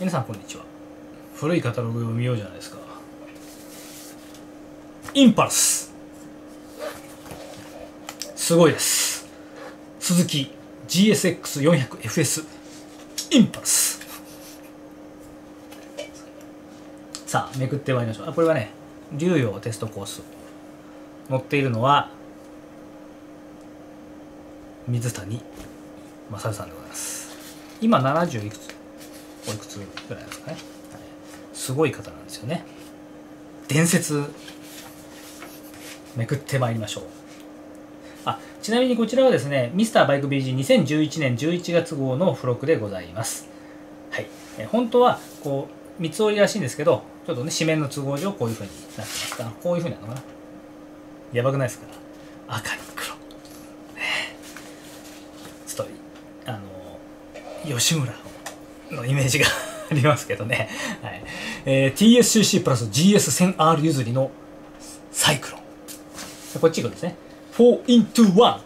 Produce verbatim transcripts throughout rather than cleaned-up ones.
皆さんこんにちは。古いカタログを見ようじゃないですか。インパルス、すごいです。スズキ ジーエスエックスよんひゃくエフエス インパルス。さあめくってまいりましょう。あ、これはね、竜陽テストコース。乗っているのは水谷勝さんでございます。今ななじゅういくつおいくつぐらいですかね。すごい方なんですよね。伝説めくってまいりましょう。あ、ちなみにこちらはですね、ミスターバイク ビージーにせんじゅういちねんじゅういちがつ号の付録でございます。はい。え本当はこう三つ折りらしいんですけど、ちょっとね、紙面の都合上こういう風になってますから、こういう風になるのかな。やばくないですか？赤に黒。ね、ちょっとあの吉村のイメージがありますけどね。はい。えー、ティーエスシーシー プラス ジーエスせんアール 譲りのサイクロン。こっち行くんですね。フォーイントゥワン。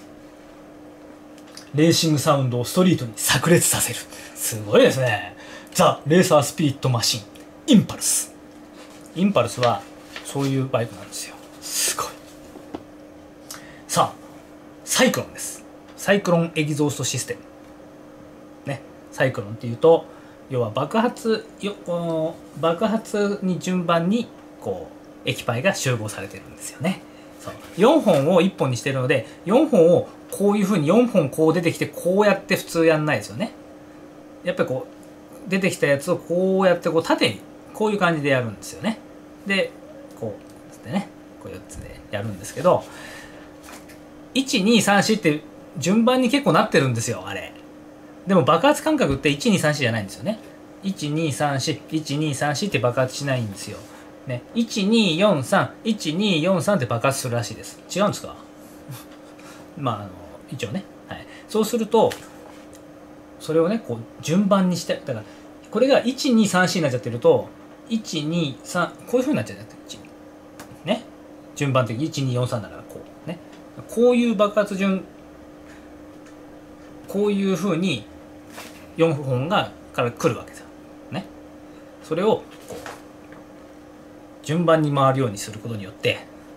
レーシングサウンドをストリートに炸裂させる。すごいですね。ザ・レーサースピリットマシン。インパルス。インパルスはそういうバイクなんですよ。すごい。さあ、サイクロンです。サイクロンエキゾーストシステム。ね。サイクロンっていうと、要は爆発よこの爆発に順番にこう液パイが集合されてるんですよね。そうよんほんをいっぽんにしてるので、よんほんをこういうふうによんほんこう出てきて、こうやって普通やんないですよね。やっぱりこう出てきたやつをこうやってこう縦にこういう感じでやるんですよね。でこうつってね、こうよっつでやるんですけど、いちにさんしって順番に結構なってるんですよ、あれ。でも爆発間隔っていちにさんしじゃないんですよね。いちにさんし、いちにさんしって爆発しないんですよ。ね、いちによんさん、いちによんさんって爆発するらしいです。違うんですか？まあ、あの、一応ね。はい。そうすると、それをね、こう、順番にして、だから、これがいちにさんしになっちゃってると、いちにさん、こういう風になっちゃうじゃん。ね。順番的にいちによんさんだから、こう。ね。こういう爆発順、こういう風によんほんがから来るわけですよ。ね。それをこう順番に回るようにすることによって、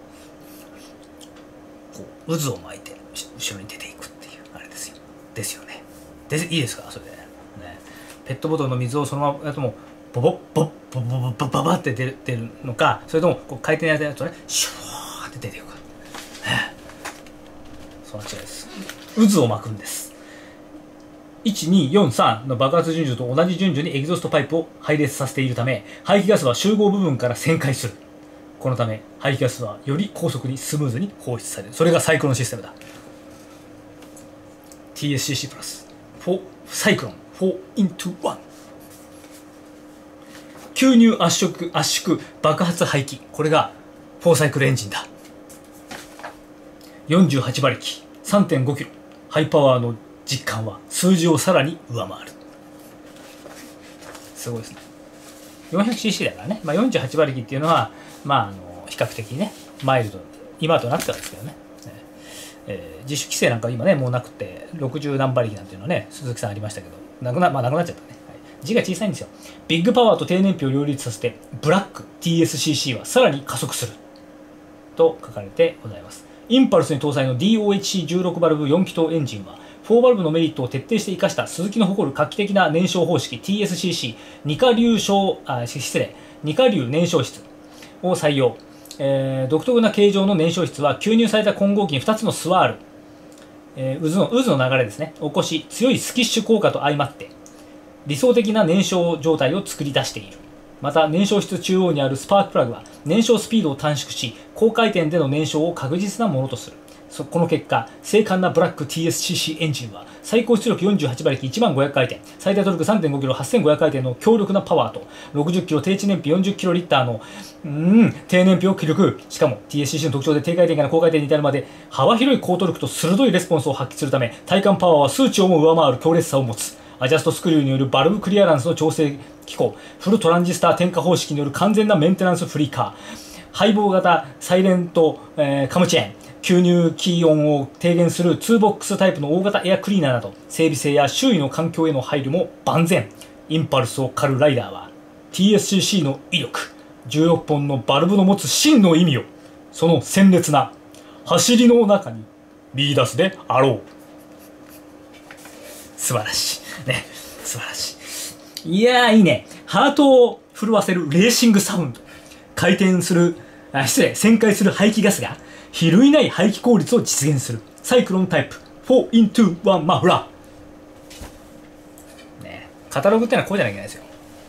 こう渦を巻いて後ろに出ていくっていうあれですよ。ですよね。でいいですかそれで、ね。ペットボトルの水をそのままやるともボボッボッボボボボボボって出る出るのか、それともこう回転やるとねシュワーって出ていくか。ね、その違いです。渦を巻くんです。いちによんさんの爆発順序と同じ順序にエキゾストパイプを配列させているため、排気ガスは集合部分から旋回する。このため排気ガスはより高速にスムーズに放出される。それがサイクロンシステムだ。 ティーエスシーシー プラスフォーサイクロン フォーイントゥワン。 吸入圧縮圧縮爆発排気、これがフォーサイクルエンジンだ。よんじゅうはちばりき さんてんごキロ、ハイパワーの実感は数字をさらに上回る。すごいですね。 よんひゃくシーシー だからね、まあ、よんじゅうはちばりきっていうのは、まあ、あの比較的ねマイルド、今となってはですけどね、えー、自主規制なんか今ねもうなくてろくじゅう何馬力なんていうのね鈴木さんありましたけど、なくな,、まあ、なくなっちゃったね、はい、字が小さいんですよ。ビッグパワーと低燃費を両立させてブラック ティーエスシーシー はさらに加速すると書かれてございます。インパルスに搭載の ディーオーエイチシーじゅうろく バルブよん気筒エンジンはよんバルブのメリットを徹底して生かしたスズキの誇る画期的な燃焼方式 ティーエスシーシー 二価流焼あ失礼二価流燃焼室を採用、えー、独特な形状の燃焼室は吸入された混合機にふたつのスワール、えー、渦の渦の流れですねを起こし、強いスキッシュ効果と相まって理想的な燃焼状態を作り出している。また燃焼室中央にあるスパークプラグは燃焼スピードを短縮し、高回転での燃焼を確実なものとする。この結果、精悍なブラック ティーエスシーシー エンジンは最高出力よんじゅうはちばりきいちまんごひゃくかいてん、最大トルク さんてんごキロはっせんごひゃくかいてんの強力なパワーとろくじゅっキロ低地燃費よんじゅっキロリッターのうーん低燃費を記録。しかも ティーエスシーシー の特徴で低回転から高回転に至るまで幅広い高トルクと鋭いレスポンスを発揮するため、体感パワーは数値をも上回る強烈さを持つ。アジャストスクリューによるバルブクリアランスの調整機構、フルトランジスター点火方式による完全なメンテナンスフリーカー、ハイボー型サイレント、えー、カムチェーン、吸入気温を低減するツーボックスタイプの大型エアクリーナーなど、整備性や周囲の環境への配慮も万全。 インパルスを狩るライダーは ティーエスシーシー の威力、じゅうろっぽんのバルブの持つ真の意味をその鮮烈な走りの中に見出すであろう。素晴らしいね、素晴らしい。いやーいいね。ハートを震わせるレーシングサウンド、回転するあ失礼旋回する排気ガスが比類ない排気効率を実現するサイクロンタイプ フォーイントゥワン マフラー、ね、カタログってのはこうじゃなきゃいけないですよ。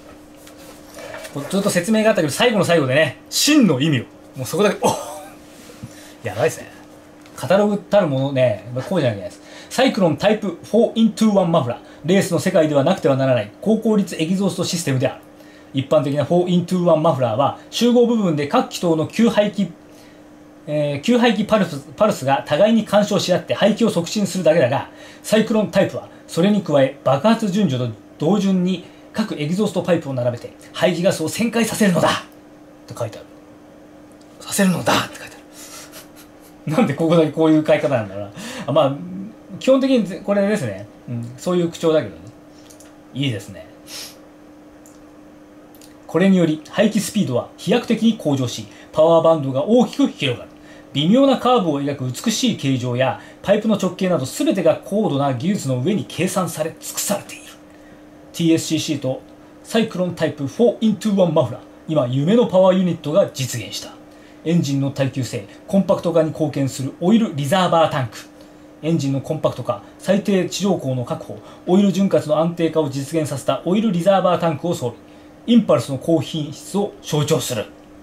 ずっと説明があったけど最後の最後でね、真の意味をもうそこだけおっやばいですね。カタログたるものね、こうじゃなきゃいけないです。サイクロンタイプ フォーイントゥワン マフラー、レースの世界ではなくてはならない高効率エキゾーストシステムである。一般的な フォーイントゥワン マフラーは集合部分で各気筒の吸排気、えー、吸排気パルス、パルスが互いに干渉し合って排気を促進するだけだが、サイクロンタイプはそれに加え爆発順序と同順に各エキゾーストパイプを並べて排気ガスを旋回させるのだって書いてある。させるのだって書いてある。なんでここだけこういう書き方なんだろうな。あ、まあ基本的にこれですね、うん、そういう口調だけどね、いいですね。これにより排気スピードは飛躍的に向上し、パワーバンドが大きく広がる。微妙なカーブを描く美しい形状やパイプの直径など全てが高度な技術の上に計算され尽くされている。 ティーエスシーシー とサイクロンタイプ フォーイントゥワン マフラー、今夢のパワーユニットが実現した。エンジンの耐久性、コンパクト化に貢献するオイルリザーバータンク。エンジンのコンパクト化、最低地上高の確保、オイル潤滑の安定化を実現させたオイルリザーバータンクを装備。インパルスの高品質を象徴する。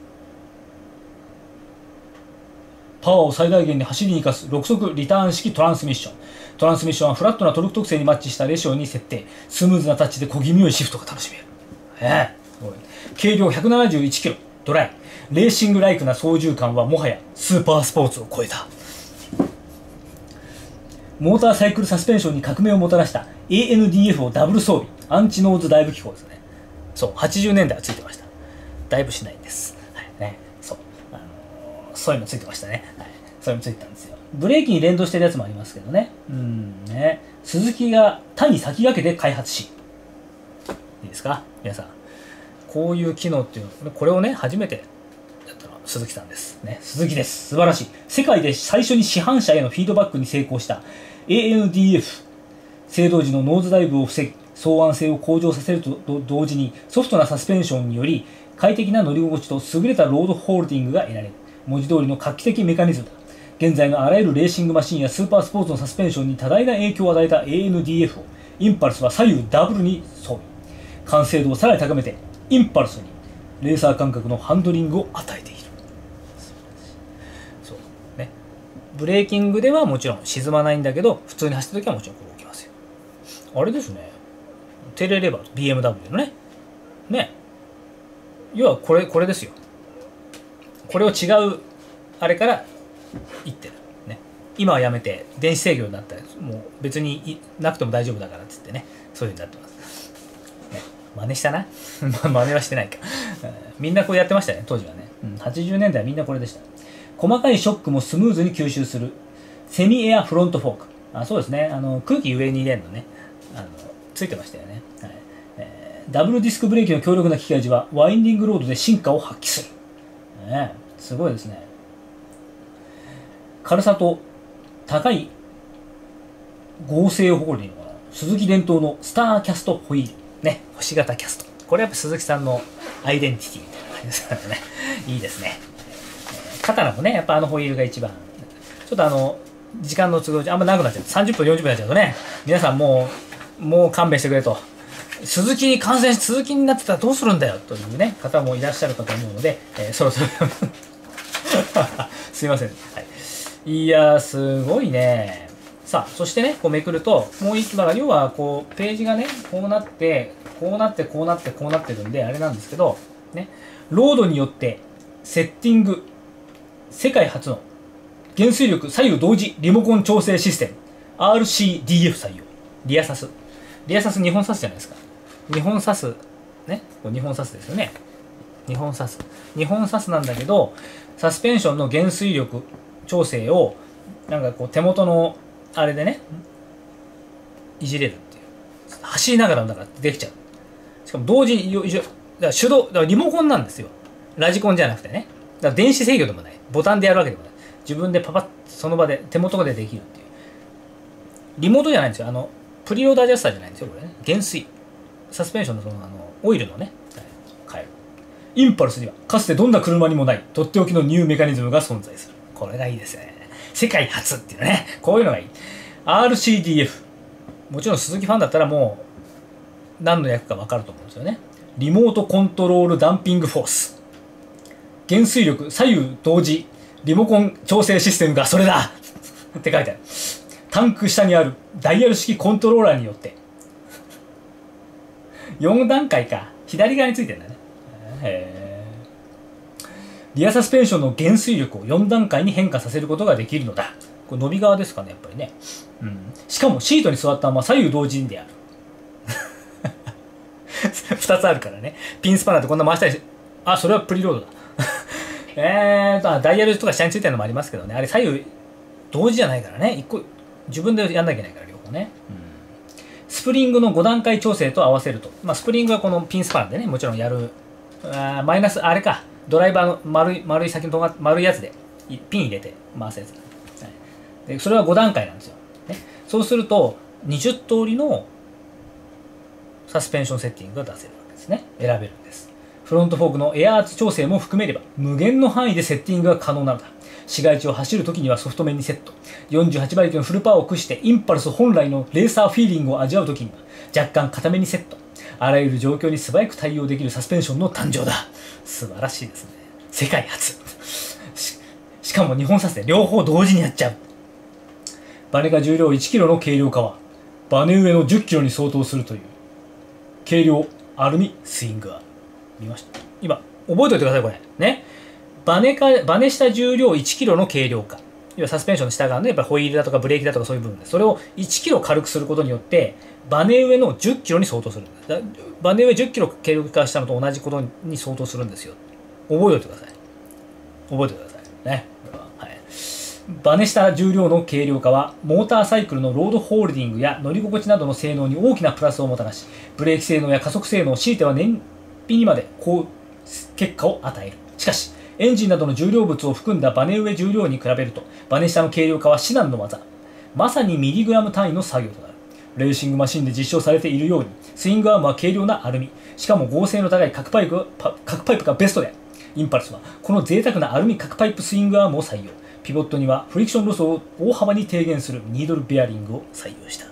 パワーを最大限に走りに生かすろく速リターン式トランスミッション。トランスミッションはフラットなトルク特性にマッチしたレシオに設定。スムーズなタッチで小気味良いシフトが楽しめる。ええ、軽量ひゃくななじゅういちキロ、ドライ。レーシングライクな操縦感はもはやスーパースポーツを超えた。モーターサイクルサスペンションに革命をもたらした エーエヌディーエフ をダブル装備。アンチノーズダイブ機構ですね。そう、はちじゅうねんだいはついてました。だいぶしないんです。はいね、そう、あのー、そういうのついてましたね。はい、そういうのついてたんですよ。ブレーキに連動してるやつもありますけどね。うんね。鈴木が他に先駆けて開発し。いいですか皆さん。こういう機能っていうの、これをね、初めてやったのは鈴木さんです。ね、鈴木です。素晴らしい。世界で最初に市販車へのフィードバックに成功した エーエヌディーエフ。制動時のノーズダイブを防ぎ、双安性を向上させると同時にソフトなサスペンションにより快適な乗り心地と優れたロードホールディングが得られる。文字通りの画期的メカニズムだ。現在のあらゆるレーシングマシンやスーパースポーツのサスペンションに多大な影響を与えた エーエヌディーエフ をインパルスは左右ダブルに装備。完成度をさらに高めてインパルスにレーサー感覚のハンドリングを与えている。そうね、ブレーキングではもちろん沈まないんだけど、普通に走った時はもちろんこう動きますよ。あれですね、テレレバーと ビーエムダブリュー のね、ね、要はこれ、これですよ。これを違う、あれから言ってる。ね。今はやめて、電子制御になったら、もう別になくても大丈夫だからって言ってね、そういう風になってます。ね、真似したな真似はしてないか。みんなこうやってましたね、当時はね。うん、はちじゅうねんだいはみんなこれでした。細かいショックもスムーズに吸収する、セミエアフロントフォーク。あ、そうですね。あの空気上に入れるのね。あのついてましたよね。はい、えー、ダブルディスクブレーキの強力な機械時はワインディングロードで進化を発揮する。ね、すごいですね。軽さと高い剛性を誇るのが鈴木伝統のスターキャストホイール。ね、星型キャスト。これやっぱ鈴木さんのアイデンティティみたいな感じですからね。いいですね。えー、刀もね、やっぱあのホイールが一番。ちょっとあの、時間の都合であんま長くなっちゃう。さんじゅっぷん、よんじゅっぷんになっちゃうとね、皆さんもう、もう勘弁してくれと。鈴木に感染し、鈴木になってたらどうするんだよというね、方もいらっしゃるかと思うので、えー、そろそろすいません。はい。いやー、すごいね。さあ、そしてね、こうめくると、もう一個、だから要は、こう、ページがね、こうなって、こうなって、こうなって、こうなってるんで、あれなんですけど、ね、ロードによってセッティング、世界初の減衰力左右同時リモコン調整システム アールシーディーエフ 採用。リアサス。リアサスにほんサスじゃないですか。にほんサス。ね。これにほんサスですよね。にほんサス。にほんサスなんだけど、サスペンションの減衰力調整を、なんかこう手元のあれでね、いじれるっていう。走りながらだからできちゃう。 かも同時によいしょ、だから手動、だからリモコンなんですよ。ラジコンじゃなくてね。だから電子制御でもない。ボタンでやるわけでもない。自分でパパッその場で手元でできるっていう。リモートじゃないんですよ。あの、プリロードアジャスターじゃないんですよ、これね。減衰。サスペンションのその、あの、オイルのね、変える。インパルスには、かつてどんな車にもない、とっておきのニューメカニズムが存在する。これがいいですね。世界初っていうね。こういうのがいい。アールシーディーエフ。もちろん鈴木ファンだったらもう、何の役か分かると思うんですよね。リモートコントロールダンピングフォース。減衰力左右同時リモコン調整システムがそれだって書いてある。タンク下にあるダイヤル式コントローラーによってよん段階か。左側についてるんだね。へー。リアサスペンションの減衰力をよん段階に変化させることができるのだ。これ伸び側ですかね、やっぱりね。うん、しかもシートに座ったまま左右同時にである。ふたつあるからね。ピンスパナーってこんな回したりし、あ、それはプリロードだ。えーと、ダイヤルとか下についてるのもありますけどね。あれ左右同時じゃないからね。一個、自分でやんなきゃいけないから、両方ね。うん、スプリングのご段階調整と合わせると。まあ、スプリングはこのピンスパンでね、もちろんやる。あマイナス、あれか。ドライバーの丸い、丸い先のとが丸いやつで、ピン入れて回すやつ。はい、でそれはご段階なんですよ。ね、そうすると、にじゅう通りのサスペンションセッティングが出せるわけですね。選べるんです。フロントフォークのエア圧調整も含めれば無限の範囲でセッティングが可能なのだ。市街地を走るときにはソフト面にセット。よんじゅうはち馬力のフルパワーを駆使してインパルス本来のレーサーフィーリングを味わうときには若干固めにセット。あらゆる状況に素早く対応できるサスペンションの誕生だ。素晴らしいですね。世界初。し, しかもにほんサスで両方同時にやっちゃう。バネが重量いちキロの軽量化はバネ上のじゅっキロに相当するという軽量アルミスイングアーム。見ました。今、覚えておいてください、これ。ね。バネか、バネ下重量いちキロの軽量化。要はサスペンションの下側の、やっぱりホイールだとかブレーキだとかそういう部分で、それをいちキロ軽くすることによって、バネ上のじゅっキロに相当するんです。バネ上じゅっキロ軽量化したのと同じことに相当するんですよ。覚えておいてください。覚えておいてください。ね。はい。バネ下重量の軽量化は、モーターサイクルのロードホールディングや乗り心地などの性能に大きなプラスをもたらし、ブレーキ性能や加速性能、強いては燃費にまで高結果を与える。しかし、エンジンなどの重量物を含んだバネ上重量に比べると、バネ下の軽量化は至難の技。まさにミリグラム単位の作業となる。レーシングマシンで実証されているように、スイングアームは軽量なアルミ、しかも合成の高い角パイプ、角パイプがベストである。インパルスは、この贅沢なアルミ角パイプスイングアームを採用。ピボットにはフリクションロスを大幅に低減するニードルベアリングを採用した。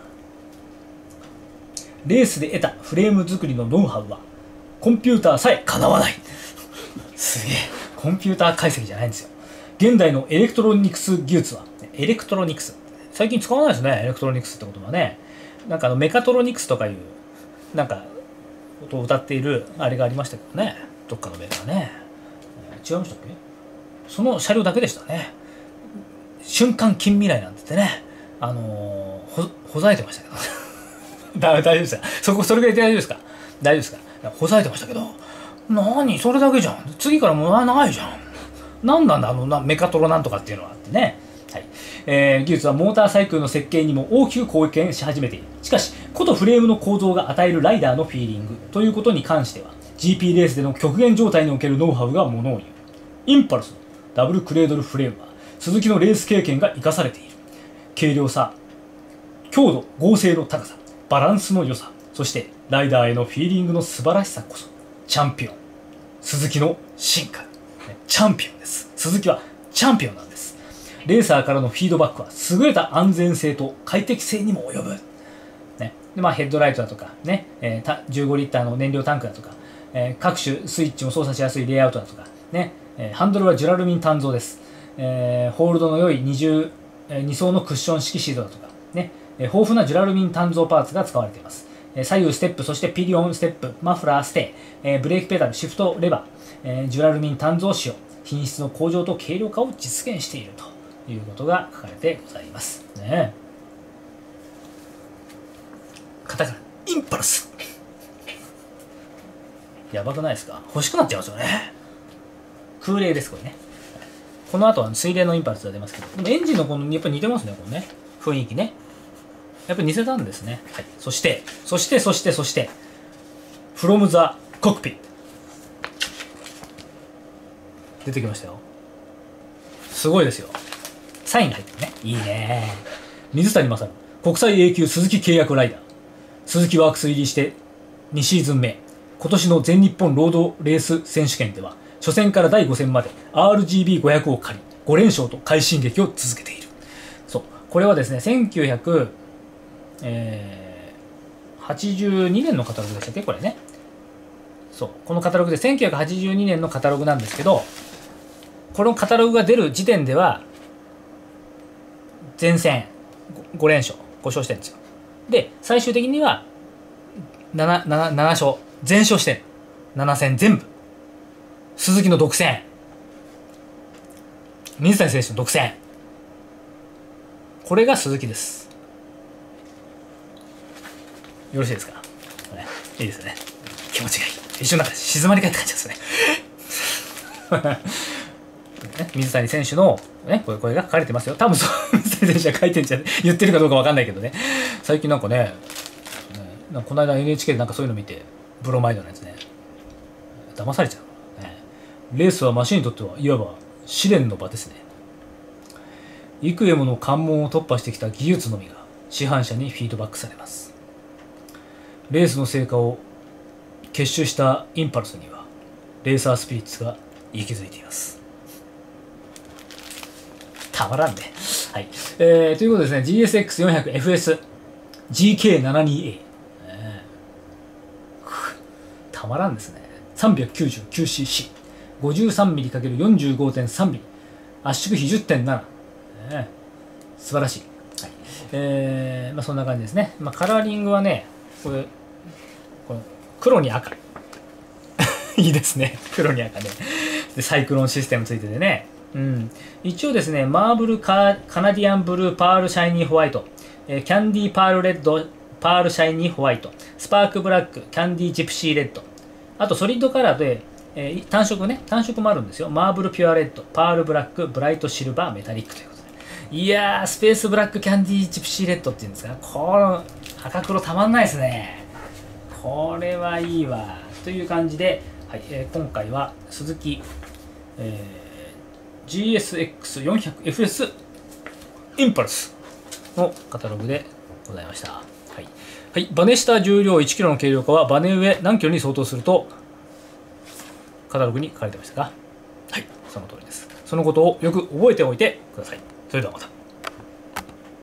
レースで得たフレーム作りのノウハウは、コンピューターさえ叶わない。すげえ。コンピューター解析じゃないんですよ。現代のエレクトロニクス技術は、エレクトロニクス。最近使わないですね、エレクトロニクスって言葉ね。なんかあのメカトロニクスとかいう、なんか、ことを歌っているあれがありましたけどね。どっかのメーカーね。違いましたっけ？その車両だけでしたね。瞬間近未来なんて言ってね、あのー、ほ、ほざいてましたけど。大丈夫ですか？そこ、それぐらい大丈夫ですか？大丈夫ですか？ほざいてましたけど、何それだけじゃん。次からもうないじゃん。何なんだあのなメカトロなんとかっていうのはってね。はい。えー、技術はモーターサイクルの設計にも大きく貢献し始めている。しかし、ことフレームの構造が与えるライダーのフィーリングということに関しては、ジーピー レースでの極限状態におけるノウハウがものを言う。インパルスのダブルクレードルフレームは、鈴木のレース経験が生かされている。軽量さ、強度、合成の高さ、バランスの良さ、そしてライダーへのフィーリングの素晴らしさこそ、チャンピオン。鈴木の進化。チャンピオンです。鈴木はチャンピオンなんです。レーサーからのフィードバックは優れた安全性と快適性にも及ぶ。ね。で、まあ、ヘッドライトだとか、ね、えー、じゅうごリッターの燃料タンクだとか、えー、各種スイッチも操作しやすいレイアウトだとか、ね、えー、ハンドルはジュラルミン単造です。えー、ホールドの良い二重、えー、に層のクッション式シートだとか、ね、えー、豊富なジュラルミン単造パーツが使われています。えー、左右ステップ、そしてピリオンステップ、マフラーステー、えー、ブレーキペダル、シフトレバー、えー、ジュラルミン単造使用、品質の向上と軽量化を実現しているということが書かれてございます。ね。カタカナ、インパルス。やばくないですか？欲しくなっちゃいますよね。空冷です、これね。この後は水冷のインパルスが出ますけど、でもエンジンのこのやっぱり似てますね、このね。雰囲気ね。やっぱり似せたんですね。はい。そして、そして、そして、そして、 from the cockpit 出てきましたよ。すごいですよ。サインが入ってるね。いいね。水谷勝、国際 A 級鈴木契約ライダー。鈴木ワークス入りしてにシーズン目。今年の全日本ロードレース選手権では初戦からだいご戦まで アールジービーごひゃく を借りご連勝と快進撃を続けている。そう、これはですねせんきゅうひゃくはちじゅうにねんのカタログでしたっけこれね。そう、このカタログでせんきゅうひゃくはちじゅうにねんのカタログなんですけど、このカタログが出る時点では前戦ご連勝ご勝してるんですよ。で最終的には 7, 7, 7勝全勝してる。なな戦全部鈴木の独占、水谷選手の独占、これが鈴木です。よろしいですか、ね、いいですね。気持ちがいい。一瞬なんか静まり返って感じですね水谷選手の、ね、これ、これが書かれてますよ。多分そう水谷選手が書いてるんじゃない、言ってるかどうかわかんないけどね。最近なんかね、ねなんかこの間 エヌエイチケー でなんかそういうの見て、ブロマイドのやつね、騙されちゃう、ね。レースはマシンにとってはいわば試練の場ですね。幾重もの関門を突破してきた技術のみが市販車にフィードバックされます。レースの成果を結集したインパルスにはレーサースピリッツが息づいています。たまらんね。はい。えー、ということでですね、ジーエスエックスよんひゃくエフエスジーケーななじゅうにエー、えー、たまらんですね。さんびゃくきゅうじゅうきゅうシーシー、ごじゅうさんミリかけるよんじゅうごてんさんミリ、圧縮比 じゅってんなな、えー、素晴らしい。はい。えー、まあそんな感じですね。まあカラーリングはね、これ、この黒に赤。いいですね。黒に赤で。で、サイクロンシステムついててね。うん、一応ですね、マーブルカ、カナディアンブルーパールシャイニーホワイト、えー、キャンディーパールレッド、パールシャイニーホワイト、スパークブラック、キャンディージプシーレッド、あとソリッドカラーで、えー、単色ね、単色もあるんですよ。マーブルピュアレッド、パールブラック、ブライトシルバー、メタリックということで。いやー、スペースブラック、キャンディージプシーレッドっていうんですか、この赤黒たまんないですね。これはいいわ。という感じで、はいえー、今回は鈴木、えージーエスエックスよんひゃくエフエス インパルスのカタログでございました。はい。はい、バネ下重量いちキロの軽量化はバネ上何キロに相当するとカタログに書かれてましたが、はい、その通りです。そのことをよく覚えておいてください。それではまた。